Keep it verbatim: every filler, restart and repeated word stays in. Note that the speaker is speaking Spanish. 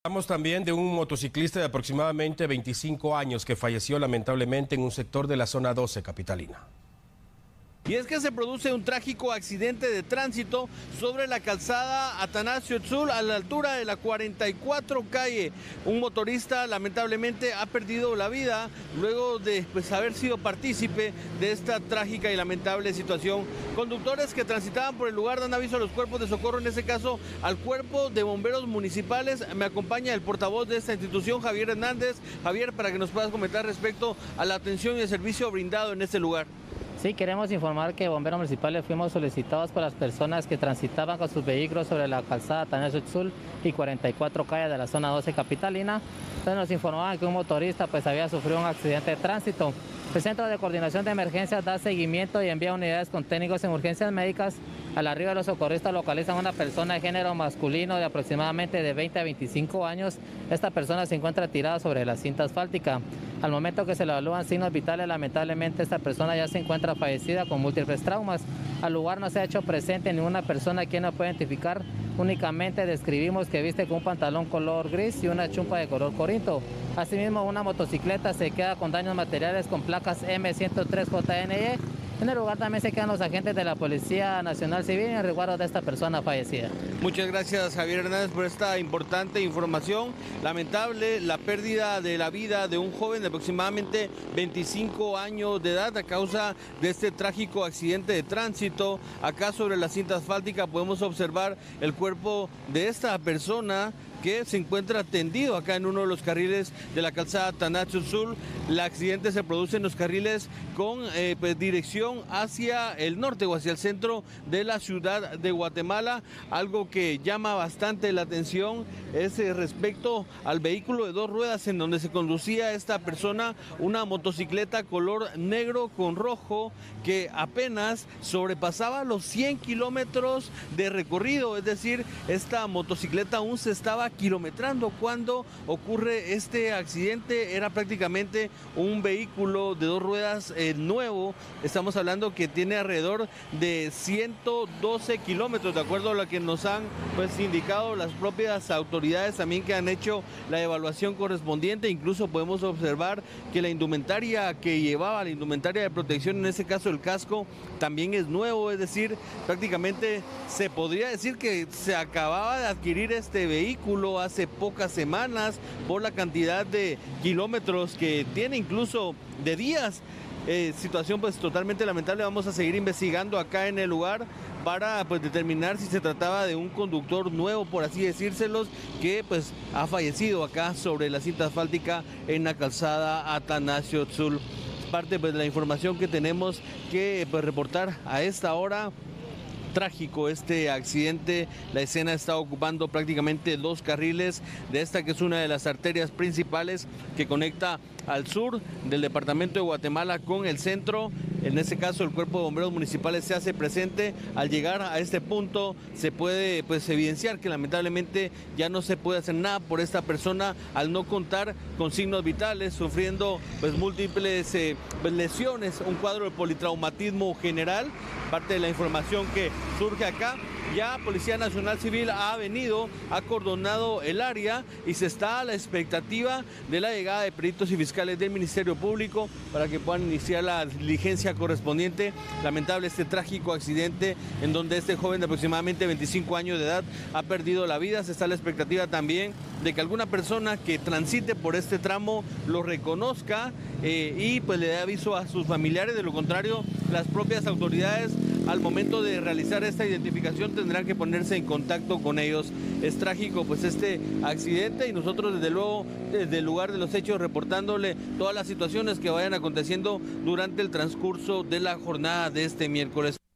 Hablamos también de un motociclista de aproximadamente veinticinco años que falleció lamentablemente en un sector de la zona doce capitalina. Y es que se produce un trágico accidente de tránsito sobre la calzada Atanasio Tzul a la altura de la cuarenta y cuatro calle. Un motorista lamentablemente ha perdido la vida luego de pues, haber sido partícipe de esta trágica y lamentable situación. Conductores que transitaban por el lugar dan aviso a los cuerpos de socorro, en este caso al cuerpo de bomberos municipales. Me acompaña el portavoz de esta institución, Javier Hernández. Javier, para que nos puedas comentar respecto a la atención y el servicio brindado en este lugar. Sí, queremos informar que bomberos municipales fuimos solicitados por las personas que transitaban con sus vehículos sobre la calzada Atanasio Tzul y cuarenta y cuatro calle de la zona doce capitalina. Entonces nos informaban que un motorista pues había sufrido un accidente de tránsito. El Centro de Coordinación de Emergencias da seguimiento y envía unidades con técnicos en urgencias médicas. Al arribo de los socorristas localizan a una persona de género masculino de aproximadamente de veinte a veinticinco años. Esta persona se encuentra tirada sobre la cinta asfáltica. Al momento que se le evalúan signos vitales, lamentablemente esta persona ya se encuentra fallecida con múltiples traumas. Al lugar no se ha hecho presente ninguna persona quien no puede identificar. Únicamente describimos que viste con un pantalón color gris y una chumpa de color corinto. Asimismo, una motocicleta se queda con daños materiales con placas M ciento tres J N E. En el lugar también se quedan los agentes de la Policía Nacional Civil en resguardo de esta persona fallecida. Muchas gracias, Javier Hernández, por esta importante información. Lamentable la pérdida de la vida de un joven de aproximadamente veinticinco años de edad a causa de este trágico accidente de tránsito. Acá sobre la cinta asfáltica podemos observar el cuerpo de esta persona que se encuentra tendido acá en uno de los carriles de la calzada Atanasio Tzul. El accidente se produce en los carriles con eh, pues, dirección hacia el norte o hacia el centro de la ciudad de Guatemala. Algo que llama bastante la atención es eh, respecto al vehículo de dos ruedas en donde se conducía esta persona, una motocicleta color negro con rojo que apenas sobrepasaba los cien kilómetros de recorrido, es decir, esta motocicleta aún se estaba kilometrando cuando ocurre este accidente. Era prácticamente un vehículo de dos ruedas eh, nuevo. Estamos hablando que tiene alrededor de ciento doce kilómetros, de acuerdo a lo que nos han pues indicado las propias autoridades también que han hecho la evaluación correspondiente. Incluso podemos observar que la indumentaria que llevaba, la indumentaria de protección, en este caso el casco, también es nuevo, es decir, prácticamente se podría decir que se acababa de adquirir este vehículo hace pocas semanas por la cantidad de kilómetros que tiene, incluso de días. Eh, situación pues totalmente lamentable. Vamos a seguir investigando acá en el lugar para pues determinar si se trataba de un conductor nuevo, por así decírselos, que pues ha fallecido acá sobre la cinta asfáltica en la calzada Atanasio Tzul. Parte pues de la información que tenemos que pues reportar a esta hora. Trágico este accidente, la escena está ocupando prácticamente dos carriles de esta que es una de las arterias principales que conecta al sur del departamento de Guatemala con el centro. En este caso el cuerpo de bomberos municipales se hace presente. Al llegar a este punto se puede pues evidenciar que lamentablemente ya no se puede hacer nada por esta persona al no contar con signos vitales, sufriendo pues múltiples eh, pues, lesiones, un cuadro de politraumatismo general. Parte de la información que surge acá, ya Policía Nacional Civil ha venido, ha acordonado el área y se está a la expectativa de la llegada de peritos y fiscales del Ministerio Público para que puedan iniciar la diligencia correspondiente. Lamentable este trágico accidente en donde este joven de aproximadamente veinticinco años de edad ha perdido la vida. Se está a la expectativa también de que alguna persona que transite por este tramo lo reconozca eh, y pues le dé aviso a sus familiares. De lo contrario, las propias autoridades al momento de realizar esta identificación tendrán que ponerse en contacto con ellos. Es trágico pues este accidente y nosotros desde luego desde el lugar de los hechos reportándole todas las situaciones que vayan aconteciendo durante el transcurso de la jornada de este miércoles.